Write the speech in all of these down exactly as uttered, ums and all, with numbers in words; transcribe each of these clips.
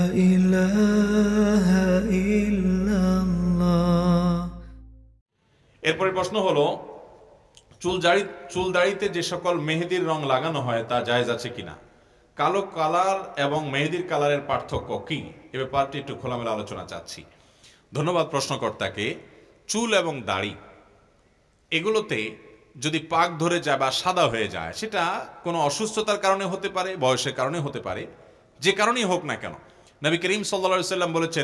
ইলাহা ইল্লাল্লাহ। এরপরে প্রশ্ন হলো, চুল দাড়ি চুল দাড়িতে যে সকল মেহেদির রং লাগানো হয় তা জায়েজ আছে কিনা, কালো কালার এবং মেহেদির কালারের পার্থক্য কি, এ ব্যাপারটি একটু খোলামেলা আলোচনা চাচ্ছি। ধন্যবাদ প্রশ্নকর্তাকে। চুল এবং দাড়ি এগুলোতে যদি পাক ধরে যায় বা সাদা হয়ে যায়, সেটা কোনো অসুস্থতার কারণে হতে পারে, বয়সের কারণে হতে পারে, যে কারণেই হোক না কেন। নবী করিম সাল্লাল্লাহু আলাইহি সাল্লাম বলেছেন,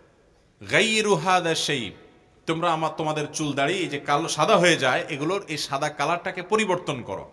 গাইয়িরু হাযা শাইব, তোমরা আমার তোমাদের চুল দাড়ি এই যে কালো সাদা হয়ে যায়, এগুলোর এই সাদা কালারটাকে পরিবর্তন করো।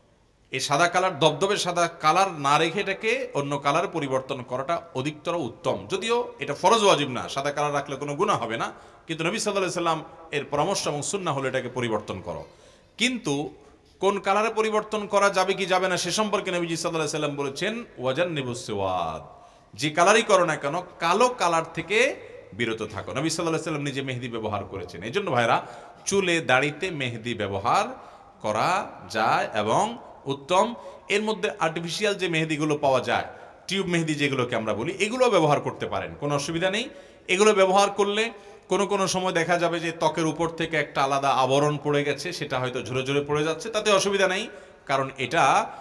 এই সাদা কালার, দবদবে সাদা কালার না রেখে এটাকে অন্য কালারে পরিবর্তন করাটা অধিকতর উত্তম। যদিও এটা ফরজ ওয়াজিব না, সাদা কালার রাখলে কোনো গুনাহ হবে না, কিন্তু নবী সাল্লাল্লাহু আলাইহি সাল্লাম এর পরামর্শ এবং সুন্নাহ হলো এটাকে পরিবর্তন করো। কিন্তু কোন কালারে পরিবর্তন করা যাবে কি যাবে না সে সম্পর্কে নবীজি সাল্লাল্লাহু আলাইহি সাল্লাম বলেছেন, ওয়াজান্নিবুস সুওয়াদ, যে কালারই করো না কেন কালো কালার থেকে বিরত থাকো। নবী সাল্লাল্লাহু আলাইহি সাল্লাম নিজে মেহেদি ব্যবহার করেছেন। এই জন্য ভাইরা, চুলে দাড়িতে মেহেদি ব্যবহার করা যায় এবং উত্তম। এর মধ্যে আর্টিফিশিয়াল যে মেহেদিগুলো পাওয়া যায়, টিউব মেহেদি যেগুলোকে আমরা বলি, এগুলো ব্যবহার করতে পারেন, কোনো অসুবিধা নেই। এগুলো ব্যবহার করলে কোনো কোনো সময় দেখা যাবে যে ত্বকের উপর থেকে একটা আলাদা আবরণ পড়ে গেছে, সেটা হয়তো ঝরে ঝরে পড়ে যাচ্ছে, তাতে অসুবিধা নেই। কারণ এটা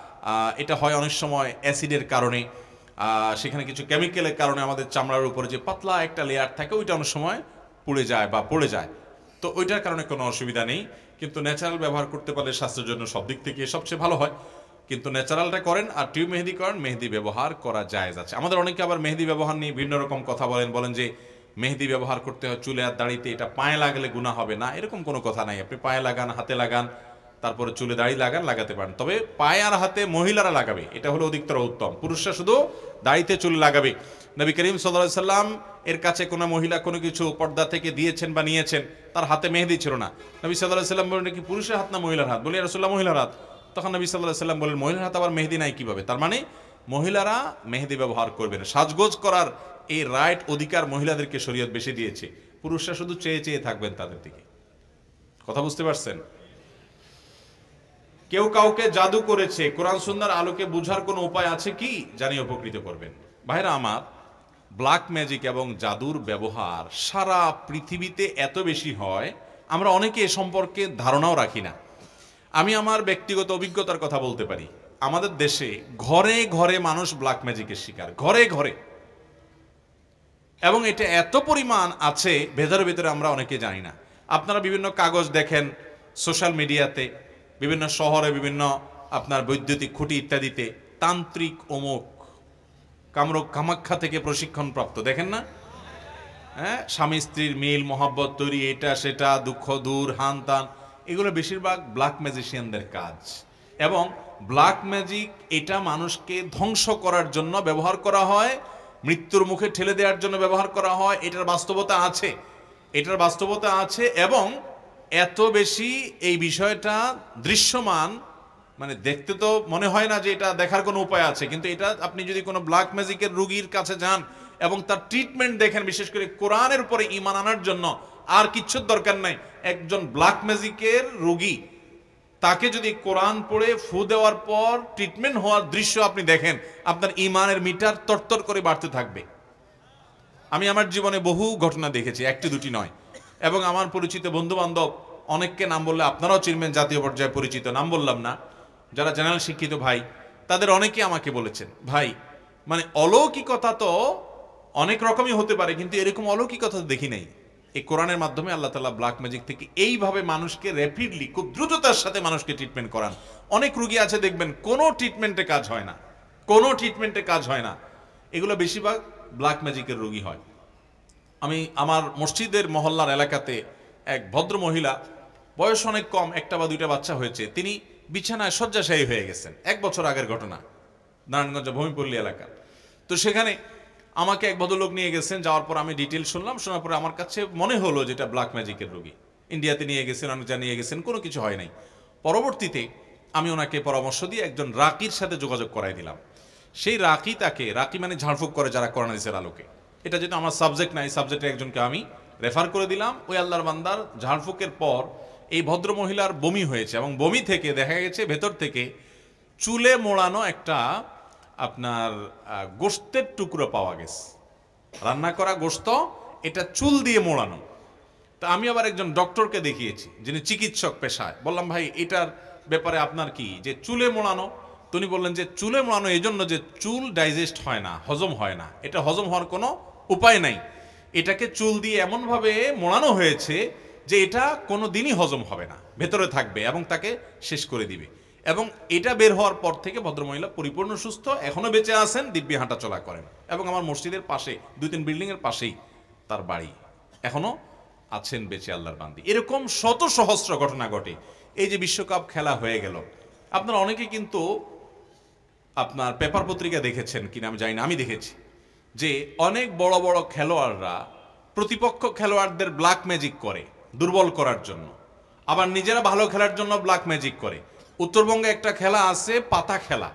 এটা হয় অনেক সময় অ্যাসিডের কারণে, সেখানে কিছু কেমিক্যালের কারণে আমাদের চামড়ার উপরে যে পাতলা একটা লেয়ার থাকে ওইটা অনেক সময় পুড়ে যায় বা পড়ে যায়, তো ওইটার কারণে কোনো অসুবিধা নেই। কিন্তু ন্যাচারাল ব্যবহার করতে পারলে স্বাস্থ্যের জন্য সব দিক থেকে সবচেয়ে ভালো হয়। কিন্তু ন্যাচারালটা করেন আর টিউব মেহেদি করেন, মেহেদি ব্যবহার করা জায়েজ আছে। আমাদের অনেকে আবার মেহেদি ব্যবহার নিয়ে ভিন্ন রকম কথা বলেন, বলেন যে মেহেদি ব্যবহার করতে হয় চুলে আর দাড়িতে, এটা পায়ে লাগলে গুনাহ হবে না, এরকম কোনো কথা নাই। আপনি পায়ে লাগান, হাতে লাগান, তারপরে চুলে দাড়ি লাগান, লাগাতে পারেন। তবে পায়ে আর হাতে মহিলারা লাগাবে, এটা হলো অধিকতর উত্তম। পুরুষরা শুধু দাড়িতে চুলে লাগাবে। নবী করিম সাল্লাল্লাহু আলাইহি সাল্লাম এর কাছে কোনো মহিলা কোনো কিছু পর্দা থেকে দিয়েছেন বা নিয়েছেন, তার হাতে মেহেদি ছিল না। নবী সাল্লাল্লাহু আলাইহি সাল্লাম বলেন, কি পুরুষের হাত না মহিলার হাত? বলি, ইয়া রাসূলুল্লাহ, মহিলার হাত। তখন নবী সাল্লাল্লাহু আলাইহি সাল্লাম বলেন, মহিলার হাত আবার মেহেদি নাই কিভাবে? তার মানে মহিলারা মেহেদি ব্যবহার করবেন। সাজগোজ করার এই রাইট অধিকার মহিলাদেরকে শরীয়ত বেশি দিয়েছে, পুরুষরা শুধু চেয়ে চেয়ে থাকবেন তাদের দিকে। কথা বুঝতে পারছেন? কেউ কাউকে জাদু করেছে, কোরআন সুন্নাহর আলোকে বুঝার কোনো উপায় আছে কি? জানিয়ে উপকৃত করবেন। ভাইরা আমার, ব্ল্যাক ম্যাজিক এবং জাদুর ব্যবহার সারা পৃথিবীতে এত বেশি হয়, আমরা অনেকে এ সম্পর্কে ধারণাও রাখি না। আমি আমার ব্যক্তিগত অভিজ্ঞতার কথা বলতে পারি। আমাদের দেশে ঘরে ঘরে মানুষ ব্ল্যাক ম্যাজিকের শিকার, ঘরে ঘরে, এবং এটা এত পরিমাণ আছে ভেতরে ভেতরে আমরা অনেকে জানি না। আপনারা বিভিন্ন কাগজ দেখেন সোশ্যাল মিডিয়াতে, বিভিন্ন শহরে, বিভিন্ন আপনার বৈদ্যুতিক খুঁটি ইত্যাদিতে, তান্ত্রিক অমুক কামরূপ কামাখ্যা থেকে প্রশিক্ষণ প্রাপ্ত, দেখেন না? হ্যাঁ, স্বামী স্ত্রীর মিল মহব্বত তৈরি, এটা সেটা, দুঃখ দূর, হান তান, এগুলো বেশিরভাগ ব্ল্যাক ম্যাজিশিয়ানদের কাজ। এবং ব্ল্যাক ম্যাজিক এটা মানুষকে ধ্বংস করার জন্য ব্যবহার করা হয়, মৃত্যুর মুখে ঠেলে দেওয়ার জন্য ব্যবহার করা হয়। এটার বাস্তবতা আছে, এটার বাস্তবতা আছে এবং এত বেশি এই বিষয়টা দৃশ্যমান, মানে দেখতে তো মনে হয় না যে এটা দেখার কোনো উপায় আছে, কিন্তু এটা আপনি যদি কোনো ব্ল্যাক ম্যাজিকের রোগীর কাছে যান এবং তার ট্রিটমেন্ট দেখেন, বিশেষ করে কোরআনের উপরে ঈমান আনার জন্য, আর কিচ্ছুর দরকার নাই। একজন ব্ল্যাক ম্যাজিকের রোগী, তাকে যদি কোরআন পড়ে ফু দেওয়ার পর ট্রিটমেন্ট হওয়ার দৃশ্য আপনি দেখেন, আপনার ঈমানের মিটার তরতর করে বাড়তে থাকবে। আমি আমার জীবনে বহু ঘটনা দেখেছি, একটি দুটি নয়। এবং আমার পরিচিত বন্ধু বান্ধব অনেককে নাম বললে আপনারাও চিনবেন, জাতীয় পর্যায়ে পরিচিত, নাম বললাম না, যারা জেনারেল শিক্ষিত ভাই, তাদের অনেকে আমাকে বলেছেন, ভাই মানে অলৌকিকতা তো অনেক রকমই হতে পারে, কিন্তু এরকম অলৌকিকতা দেখি নাই। এই কোরআনের মাধ্যমে আল্লাহ তাআলা ব্ল্যাক ম্যাজিক থেকে এইভাবে মানুষকে র্যাপিডলি, খুব দ্রুততার সাথে মানুষকে ট্রিটমেন্ট করান। অনেক রুগী আছে দেখবেন কোনো ট্রিটমেন্টে কাজ হয় না, কোনো ট্রিটমেন্টে কাজ হয় না। এগুলো বেশিরভাগ ব্ল্যাক ম্যাজিকের রোগী হয়। আমি আমার মসজিদের মহল্লার এলাকাতে এক ভদ্র মহিলা, বয়স অনেক কম, একটা বা দুইটা বাচ্চা হয়েছে, তিনি বিছানায় শয্যাশায়ী হয়ে গেছেন। এক বছর আগের ঘটনা, নারায়ণগঞ্জ ভূমিপল্লী এলাকা। তো সেখানে আমাকে এক ভদ্রলোক নিয়ে গেছেন, যাওয়ার পর আমি ডিটেল শুনলাম, শোনার পরে আমার কাছে মনে হলো যেটা ব্ল্যাক ম্যাজিকের রোগী। ইন্ডিয়াতে নিয়ে গেছেন, অনেক জায়গায় নিয়ে গেছেন, কোনো কিছু হয় নাই। পরবর্তীতে আমি ওনাকে পরামর্শ দিয়ে একজন রাকির সাথে যোগাযোগ করাই দিলাম। সেই রাকি তাকে, রাকি মানে ঝাড়ফুঁক করে যারা কোরআন হাদিসের আলোকে, এটা যেটা আমার সাবজেক্ট নাই, সাবজেক্টে একজনকে আমি রেফার করে দিলাম। ওই আল্লাহর বান্দার ঝাড়ফুঁকের পর এই ভদ্র মহিলার বমি হয়েছে, এবং বমি থেকে দেখা গেছে ভেতর থেকে চুলে মোড়ানো একটা আপনার গোশতের টুকরো পাওয়া গেছে। রান্না করা গোশত এটা চুল দিয়ে মোড়ানো। তা আমি আবার একজন ডক্টরকে দেখিয়েছি যিনি চিকিৎসক পেশায়, বললাম ভাই এটার ব্যাপারে আপনার কি, যে চুলে মোড়ানো। তিনি বললেন যে চুলে মোড়ানো এই জন্য যে চুল ডাইজেস্ট হয় না, হজম হয় না, এটা হজম হওয়ার কোনো উপায় নাই। এটাকে চুল দিয়ে এমনভাবে মোড়ানো হয়েছে যে এটা কোনো দিনই হজম হবে না, ভেতরে থাকবে এবং তাকে শেষ করে দিবে। এবং এটা বের হওয়ার পর থেকে ভদ্রমহিলা পরিপূর্ণ সুস্থ, এখনো বেঁচে আছেন, দিব্যি হাঁটা চলা করেন। এবং আমার মসজিদের পাশে দুই তিন বিল্ডিং এর পাশেই তার বাড়ি, এখনো আছেন বেঁচে আল্লাহর বান্দি। এরকম শত সহস্র ঘটনা ঘটে। এই যে বিশ্বকাপ খেলা হয়ে গেল, আপনারা অনেকে কিন্তু আপনার পেপার পত্রিকা দেখেছেন কিনা আমি জানি না, আমি দেখেছি যে অনেক বড় বড় খেলোয়াড়রা প্রতিপক্ষ খেলোয়াড়দের ব্ল্যাক ম্যাজিক করে দুর্বল করার জন্য, আবার নিজেরা ভালো খেলার জন্য ব্ল্যাক ম্যাজিক করে। উত্তরবঙ্গে একটা খেলা আছে পাতা খেলা,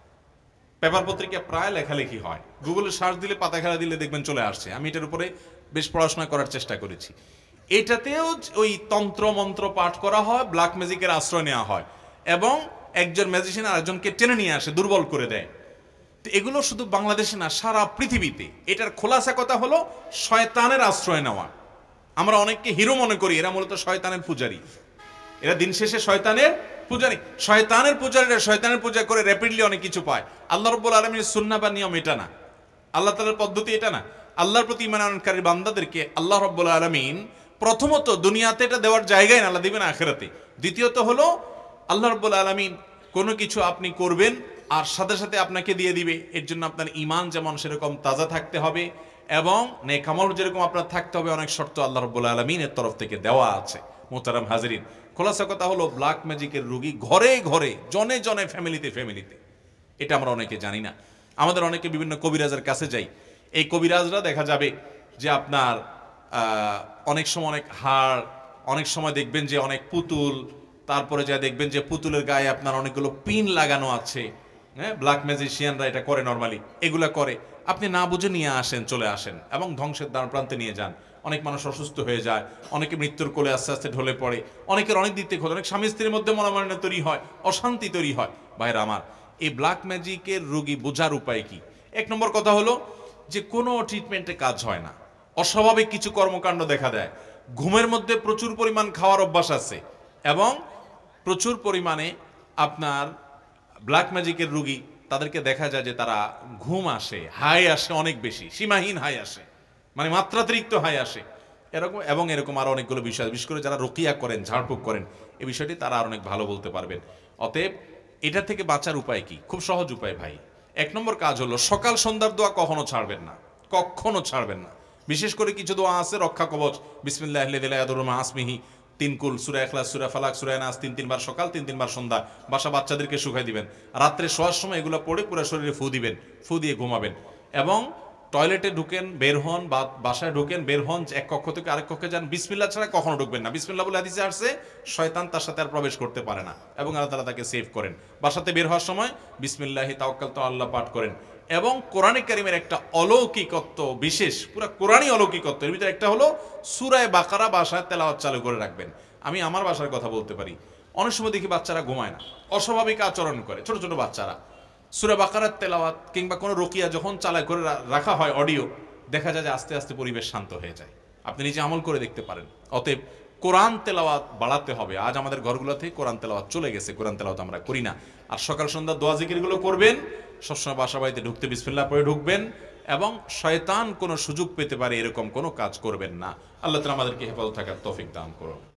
পেপার পত্রিকায় প্রায় লেখালেখি হয়, গুগলে সার্চ দিলে পাতা খেলা দিলে দেখবেন চলে আসছে। আমি এটার উপরে বেশ পড়াশোনা করার চেষ্টা করেছি। এটাতেও ওই তন্ত্র মন্ত্র পাঠ করা হয়, ব্ল্যাক ম্যাজিকের আশ্রয় নেওয়া হয় এবং একজন ম্যাজিশিয়ান আরেকজনকে টেনে নিয়ে আসে, দুর্বল করে দেয়। তো এগুলো শুধু বাংলাদেশে না, সারা পৃথিবীতে। এটার খোলাসা কথা হলো শয়তানের আশ্রয় নেওয়া। আমরা অনেককে হিরো মনে করি, এরা মূলত শয়তানের পূজারী, এরা দিন শেষে শয়তানের পূজারী। শয়তানের পূজারীরা শয়তানের পূজা করে র্যাপিডলি অনেক কিছু পায়। আল্লাহ রাব্বুল আলামিনের সুন্নাহ বা নিয়ম এটা না, আল্লাহ তাআলার পদ্ধতি এটা না। আল্লাহর প্রতি ঈমান আনয়নকারী বান্দাদেরকে আল্লাহ রাব্বুল আলামিন প্রথমত দুনিয়াতে এটা দেওয়ার জায়গায় না, আল্লাহ দিবেন আখিরাতে। দ্বিতীয়ত হলো আল্লাহ রাব্বুল আলামিন কোনো কিছু আপনি করবেন আর সাথে সাথে আপনাকে দিয়ে দিবে, এর জন্য আপনার ঈমান যেমন সেরকম তাজা থাকতে হবে এবং নেক আমল যেরকম আপনার থাকতে হবে, অনেক শর্ত আল্লাহ রাব্বুল আলামিনের তরফ থেকে দেওয়া আছে। মোহতারাম হাজিরিন, খোলাসা কথা হলো ব্ল্যাক ম্যাজিকের রোগী ঘরে ঘরে, জনে জনে, ফ্যামিলিতে ফ্যামিলিতে। এটা আমরা অনেকে জানি না। আমাদের অনেকে বিভিন্ন কবিরাজের কাছে যাই, এই কবিরাজরা দেখা যাবে যে আপনার অনেক সময় অনেক হাড়, অনেক সময় দেখবেন যে অনেক পুতুল, তারপরে যা দেখবেন যে পুতুলের গায়ে আপনার অনেকগুলো পিন লাগানো আছে। হ্যাঁ, ব্ল্যাক ম্যাজিশিয়ানরা এটা করে, নর্মালি এগুলা করে। আপনি না বুঝে নিয়ে আসেন, চলে আসেন এবং ধ্বংসের দ্বার প্রান্তে নিয়ে যান। অনেক মানুষ অসুস্থ হয়ে যায়, অনেকে মৃত্যুর কোলে আস্তে আস্তে ঢলে পড়ে, অনেকের অনেক দিক থেকে, অনেক স্বামী স্ত্রীর মধ্যে মনোমালিন্য তৈরি হয়, অশান্তি তৈরি হয়। ভাইরা আমার, এই ব্ল্যাক ম্যাজিকের রোগী বোঝার উপায় কি? এক নম্বর কথা হলো যে কোনো ট্রিটমেন্টে কাজ হয় না, অস্বাভাবিক কিছু কর্মকাণ্ড দেখা দেয়। ঘুমের মধ্যে প্রচুর পরিমাণ খাওয়ার অভ্যাস আছে এবং প্রচুর পরিমাণে আপনার ব্ল্যাক ম্যাজিকের রোগী, তাদেরকে দেখা যায় যে তারা ঘুম আসে, হাই আসে অনেক বেশি, সীমাহীন হাই আসে, মানে মাত্রাতিরিক্ত হাই আসে এরকম। এবং এরকম আরো অনেকগুলো বিষয়, বিশেষ করে যারা রুকিয়া করেন, ঝাড়ফুঁক করেন, এই বিষয়টি তারা আর অনেক ভালো বলতে পারবেন। অতএব এটা থেকে বাঁচার উপায় কি? খুব সহজ উপায় ভাই। এক নম্বর কাজ হলো সকাল সন্ধ্যার দোয়া কখনো ছাড়বেন না, কখনো ছাড়বেন না। বিশেষ করে কিছু দোয়া আছে, রক্ষা কবচ, বিসমিল্লাহ আল্লাযী লা ইয়াদুররু মা আসমিহি, তিন কুল, সূরা ইখলাস, সূরা ফালাক, সূরা নাস, তিন তিনবার সকাল, তিন তিনবার সন্ধ্যা। বাসা বাচ্চাদেরকে শুকাই দিবেন, রাত্রে শোয়ার সময় এগুলো পড়ে পুরো শরীরে ফু দিবেন, ফু দিয়ে ঘুমাবেন। এবং টয়লেটে ঢুকেন, বের হন, বা বাসায় ঢুকেন, বের হন, এক কক্ষ থেকে আরেক কক্ষে যান, বিসমিল্লাহ ছাড়া কখনো ঢুকবেন না। বিসমিল্লাহ বলে হাদিসে আসছে শয়তান তার সাথে আর প্রবেশ করতে পারে না এবং আল্লাহ তাআলা তাকে সেভ করেন। বাসাতে বের হওয়ার সময় বিসমিল্লাহি তাওয়াক্কালতু আল্লাহ পাঠ করেন। এবং কোরআনে কারীমের একটা অলৌকিকত্ব, বিশেষ পুরো কোরআনই অলৌকিকত্ব, এর ভিতরে একটা হলো সূরা বাকারা বাসায় তেলাওয়াত চালু করে রাখবেন। আমি আমার বাসার কথা বলতে পারি, অনেক সময় দেখি বাচ্চারা ঘুমায় না, অস্বাভাবিক আচরণ করে, ছোট ছোট বাচ্চারা। সূরা বাকারার তেলাওয়াত কিংবা কোনো রুকিয়া যখন চালা করে রাখা হয় অডিও, দেখা যায় যে আস্তে আস্তে পরিবেশ শান্ত হয়ে যায়। আপনি নিজে আমল করে দেখতে পারেন। অতএব কোরআন তেলাওয়াত বাড়াতে হবে। আজ আমাদের ঘরগুলো থেকে কোরআন তেলাওয়াত চলে গেছে, কোরআন তেলাওয়াত আমরা করি না। আর সকাল সন্ধ্যা দোয়া জিকিরগুলো করবেন, সবসময় বাসা বাড়িতে ঢুকতে বিসমিল্লাহ পড়ে ঢুকবেন এবং শয়তান কোনো সুযোগ পেতে পারে এরকম কোনো কাজ করবেন না। আল্লাহ তাআলা আমাদেরকে হেফাজত থাকার তৌফিক দান করুন।